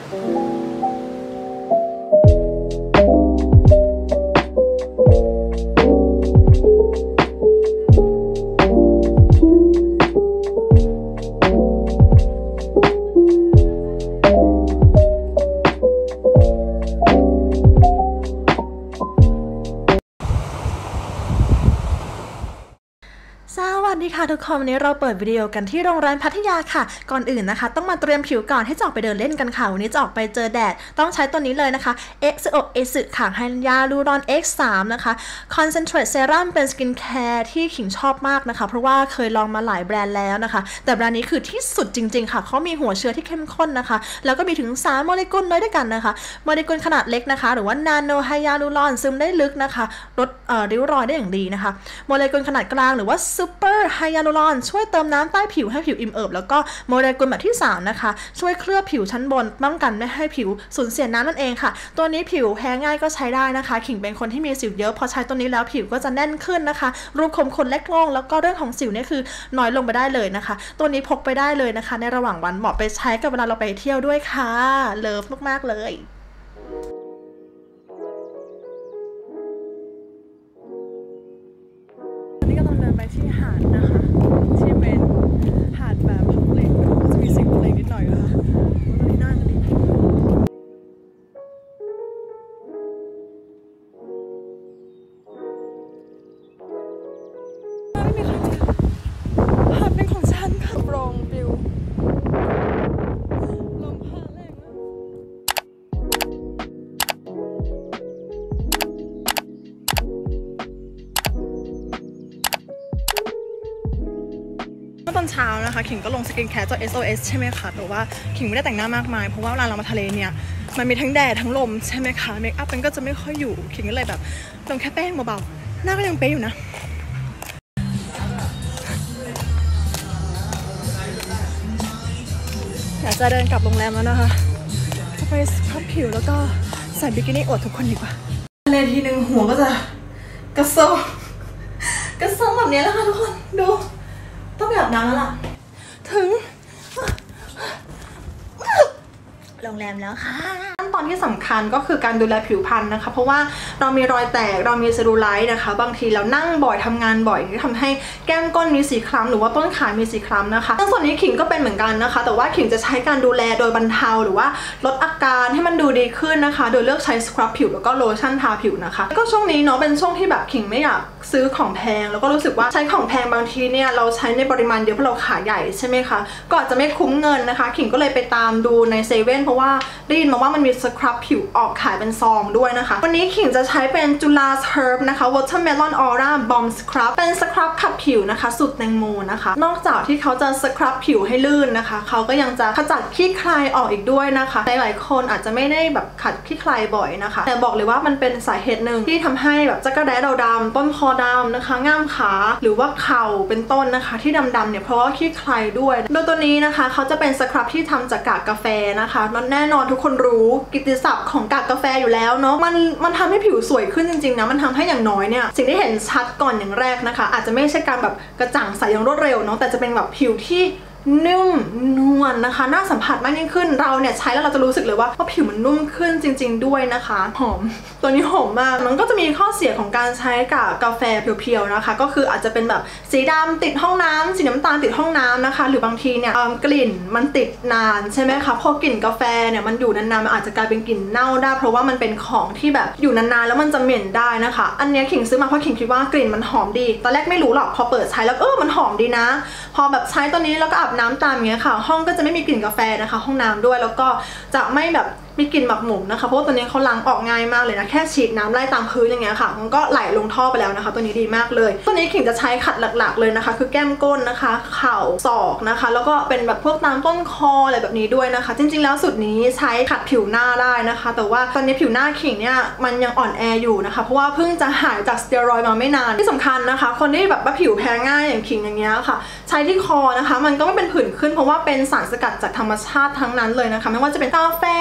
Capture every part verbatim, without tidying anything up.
สวัสดีค่ะทุกคนวันนี้เราเปิดวิดีโอกันที่โรงแรมพัทยาค่ะก่อนอื่นนะคะต้องมาเตรียมผิวก่อนให้จะออกไปเดินเล่นกันค่ะวันนี้จะออกไปเจอแดดต้องใช้ตัวนี้เลยนะคะ เอ็กซ์ โอ เอส ค่ะไฮยาลูรอน เอ็กซ์ สาม นะคะ Concentrate Serum เป็นสกินแคร์ที่ขิงชอบมากนะคะเพราะว่าเคยลองมาหลายแบรนด์แล้วนะคะแต่แบรนด์นี้คือที่สุดจริงๆค่ะเขามีหัวเชื้อที่เข้มข้นนะคะแล้วก็มีถึงสามโมเลกุลเลยด้วยกันนะคะโมเลกุลขนาดเล็กนะคะหรือว่านาโนไฮยาลูรอนซึมได้ลึกนะคะลดเอ่อริ้วรอยได้อย่างดีนะคะโมเลกุลขนาดกลางหรือว่าซูเปอร์ไฮยาลูรอนช่วยเติมน้ำใต้ผิวให้ผิวอิ่มเอิบแล้วก็โมเลกุลแบบที่สามนะคะช่วยเคลือบผิวชั้นบนป้องกันไม่ให้ผิวสูญเสียน้ำนั่นเองค่ะตัวนี้ผิวแพ้ง่ายก็ใช้ได้นะคะขิงเป็นคนที่มีสิวเยอะพอใช้ตัวนี้แล้วผิวก็จะแน่นขึ้นนะคะรูคมขนเล็กลงแล้วก็เรื่องของสิวเนี่ยคือน้อยลงไปได้เลยนะคะตัวนี้พกไปได้เลยนะคะในระหว่างวันเหมาะไปใช้กับเวลาเราไปเที่ยวด้วยค่ะเลิฟมากๆเลยไปที่หาดนะคะที่เป็นหาดแบบพับลิกก็จะมีเสียงเพลงนิดหน่อยนะคะตอนนี้น่าจะดีไม่มีใครเจอหาดเป็นของฉันค่ะโปร่งปิวลมพัดแรงมากตอนเช้านะคะขิงก็ลงสกินแคร์เจ้า เอส โอ เอส ใช่ไหมคะแต่ว่าขิงไม่ได้แต่งหน้ามากมายเพราะว่าเวลาเรามาทะเลเนี่ยมันมีทั้งแดดทั้งลมใช่ไหมคะเมคอัพมันก็จะไม่ค่อยอยู่ขิงก็เลยแบบลงแค่แป้งเบาๆหน้าก็ยังเป๊ะอยู่นะอยากจะเดินกลับโรงแรมแล้วนะคะจะไปสครับผิวแล้วก็ใส่บิกินี่อวดทุกคนดีกว่าเลยทีนึงหัวก็จะกระโซกกระโซกแบบนี้แล้วค่ะทุกคนดูต้องแบบนั้นแล้วล่ะถึงโรงแรมแล้วค่ะขั้นตอนที่สำคัญก็คือการดูแลผิวพรรณนะคะเพราะว่าเรามีรอยแตกเรามีเซลลูไลท์นะคะบางทีเรานั่งบ่อยทำงานบ่อยที่ทำให้แก้มก้นมีสีคล้ำหรือว่าต้นขามีสีคล้ำนะคะซึ่งส่วนนี้ขิงก็เป็นเหมือนกันนะคะแต่ว่าขิงจะใช้การดูแลโดยบรรเทาหรือว่าลดอาการให้มันดูดีขึ้นนะคะโดยเลือกใช้สครับผิวแล้วก็โลชั่นทาผิวนะคะก็ช่วงนี้เนาะเป็นช่วงที่แบบขิงไม่อยากซื้อของแพงแล้วก็รู้สึกว่าใช้ของแพงบางทีเนี่ยเราใช้ในปริมาณเยอะเพราะเราขาใหญ่ใช่ไหมคะก็อาจจะไม่คุ้มเงินนะคะขิงก็เลยไปตามดูในเซเว่นเพราะว่าได้ยินมาว่ามันมีสครับผิวออกขายเป็นซองด้วยนะคะวันนี้ขิงจะใช้เป็นจุฬาเฮิร์บนะคะ Watermelon Aura Balm Scrub เป็นสครับขัดผิวนะคะสูตรแตงโมนะคะนอกจากที่เขาจะสครับผิวให้ลื่นนะคะเขาก็ยังจะขจัดขี้ใครออกอีกด้วยนะคะหลายๆคนอาจจะไม่ได้แบบขัดขี้ใครบ่อยนะคะแต่บอกเลยว่ามันเป็นสาเหตุหนึ่งที่ทำให้แบบจักรแร้เราดำต้นคอดำนะคะง่ามขาหรือว่าเข่าเป็นต้นนะคะที่ดำๆเนี่ยเพราะว่าขี้ใครด้วยโดยตัวนี้นะคะเขาจะเป็นสครับที่ทำจากกากกาแฟนะคะแน่นอนทุกคนรู้กิตติศัพท์ของกากกาแฟอยู่แล้วเนาะมันมันทำให้ผิวสวยขึ้นจริงๆนะมันทำให้อย่างน้อยเนี่ยสิ่งที่เห็นชัดก่อนอย่างแรกนะคะอาจจะไม่ใช่การแบบกระจ่างใสอย่างรวดเร็วเนาะแต่จะเป็นแบบผิวที่นุ่มนวลนะคะน่าสัมผัสมากยิ่งขึ้นเราเนี่ยใช้แล้วเราจะรู้สึกเลยว่าว่าผิวมันนุ่มขึ้นจริงๆด้วยนะคะหอมตัวนี้หอมมากมันก็จะมีข้อเสียของการใช้กับกาแฟเพียวๆนะคะก็คืออาจจะเป็นแบบสีดำติดห้องน้ำสีน้ำตาลติดห้องน้ำนะคะหรือบางทีเนี่ยกลิ่นมันติดนานใช่ไหมคะพอกลิ่นกาแฟเนี่ยมันอยู่นานๆมันอาจจะกลายเป็นกลิ่นเน่าได้เพราะว่ามันเป็นของที่แบบอยู่นานๆแล้วมันจะเหม็นได้นะคะอันนี้ขิงซื้อมาเพราะขิงคิดว่ากลิ่นมันหอมดีตอนแรกไม่รู้หรอกพอเปิดใช้แล้วเออมันหอมดีนะพอแบบใช้ตัวนี้แล้วก็อาบน้ำตามอย่างเงี้ยค่ะห้องก็จะไม่มีกลิ่นกาแฟนะคะห้องน้ำด้วยแล้วก็จะไม่แบบมีกลิ่นหมักหมมนะคะเพราะว่าตัวนี้เขาล้างออกง่ายมากเลยนะแค่ฉีดน้ำไล่ตามพื้นอย่างเงี้ยค่ะมันก็ไหลลงท่อไปแล้วนะคะตัวนี้ดีมากเลยตัวนี้ขิงจะใช้ขัดหลักๆเลยนะคะคือแก้มก้นนะคะเข่าศอกนะคะแล้วก็เป็นแบบพวกตามต้นคออะไรแบบนี้ด้วยนะคะจริงๆแล้วสูตรนี้ใช้ขัดผิวหน้าได้นะคะแต่ว่าตอนนี้ผิวหน้าขิงเนี่ยมันยังอ่อนแออยู่นะคะเพราะว่าเพิ่งจะหายจากสเตียรอยด์มาไม่นานที่สำคัญนะคะคนที่แบบว่าผิวแพ้ง่ายอย่างขิงอย่างเงี้ยค่ะใช้ที่คอนะคะมันก็ไม่เป็นผื่นขึ้นเพราะว่าเป็นสารสกัดจากธรรมชาติทั้งนั้นเลยนะคะไม่ว่าจะเป็นกาแฟหรือว่าแต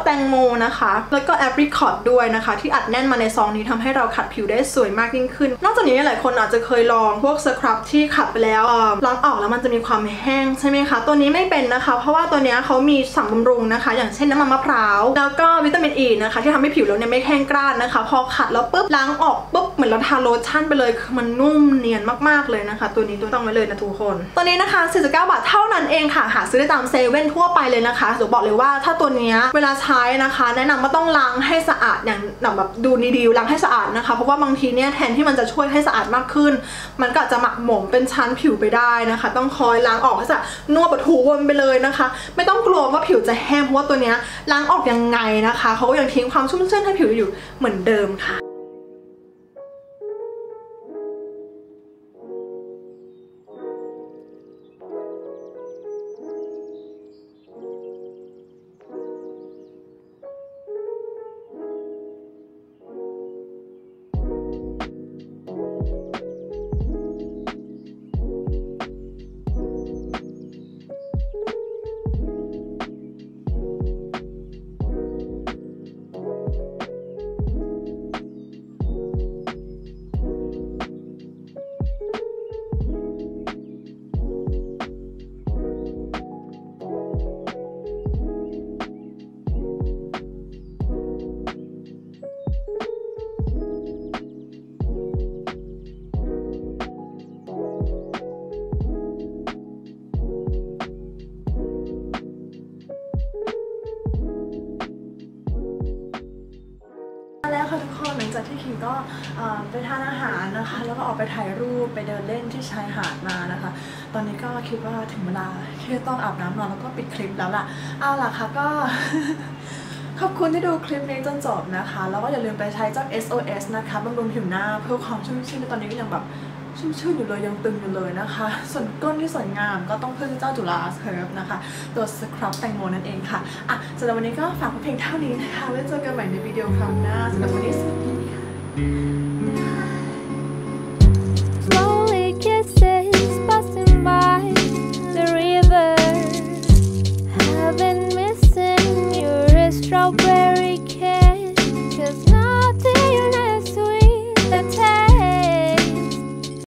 ตงโมนะคะแล้วก็แอปริคอตด้วยนะคะที่อัดแน่นมาในซองนี้ทำให้เราขัดผิวได้สวยมากยิ่งขึ้นนอกจากนี้หลายคนอาจจะเคยลองพวกสครับที่ขัดไปแล้วล้างออกแล้วมันจะมีความแห้งใช่ไหมคะตัวนี้ไม่เป็นนะคะเพราะว่าตัวนี้เขามีสารบำรุงนะคะอย่างเช่นน้ำมันมะพร้าวแล้วก็วิตามินอีนะคะที่ทำให้ผิวเราเนี่ยไม่แห้งกร้านนะคะพอขัดแล้วปุ๊บล้างออกปุ๊บเหมือนเราทาโลชั่นไปเลยคือมันนุ่มเนียนมากๆเลยนะคะตัวนี้ตัวต้องไว้เลยนะทุกคนตัวนี้นะคะสี่สิบเก้าบาทเท่านั้นเองค่ะหาซื้อได้ตามเซเว่นทั่วไปเลยนะคะหนูบอกเลยว่าถ้าตัวนี้เวลาใช้นะคะแนะนำว่าต้องล้างให้สะอาดอย่างแบบดูดีๆล้างให้สะอาดนะคะเพราะว่าบางทีเนี่ยแทนที่มันจะช่วยให้สะอาดมากขึ้นมันก็จะหมักหมมเป็นชั้นผิวไปได้นะคะต้องคอยล้างออกให้สะอาดนวดปะถูวนไปเลยนะคะไม่ต้องกลัวว่าผิวจะแห้งเพราะว่าตัวนี้ล้างออกยังไงนะคะเขาก็ยังทิ้งความชุ่มชื่นให้ผิวอยู่เหมือนเดิมค่ะแล้วค่ะทุกคนหลังจากที่คิงก็ไปทานอาหารนะคะแล้วก็ออกไปถ่ายรูปไปเดินเล่นที่ชายหาดมานะคะตอนนี้ก็คิดว่าถึงเวลาที่ต้องอาบน้ำนอนแล้วก็ปิดคลิปแล้วล่ะเอาล่ะค่ะก็ ขอบคุณที่ดูคลิปนี้จนจบนะคะแล้วก็อย่าลืมไปใช้เจ้า เอส โอ เอส นะคะบำรุงผิวหน้าเพื่อความชุ่มชื่นตอนนี้ก็ยังแบบชุ่มชื่นอยู่เลยยังตึงอยู่เลยนะคะส่วนก้นที่สวยงามก็ต้องพึ่งเจ้าจุฬาเฮิร์บนะคะตัวสครับแตงโมนั่นเองค่ะอ่ะสำหรับวันนี้ก็ฝากเพียงเท่านี้นะคะไว้เจอกันใหม่ในวิดีโอครั้งหน้าสำหรับวันนี้สวัสดีค่ะ Slowly kisses passing by the river. I've been missing your strawberry kiss, 'cause nothing as sweet as